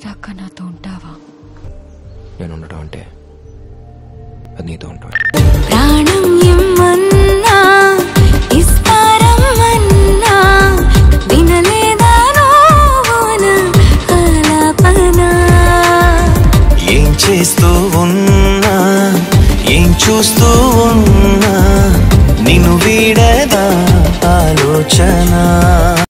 చచ్చేదాకా నాతో ఉంటావా? నేను ఉండటం అంటే అది నీతో ఉంటాం. ప్రాణం ఇమ్మన్నా ఇస్తారమ్మన్నా వినలేదా నోవున ఆలాపనా? ఏం చేస్తూ ఉన్నా ఏం చూస్తూ ఉన్నా నిన్ను వీడదా ఆలోచన.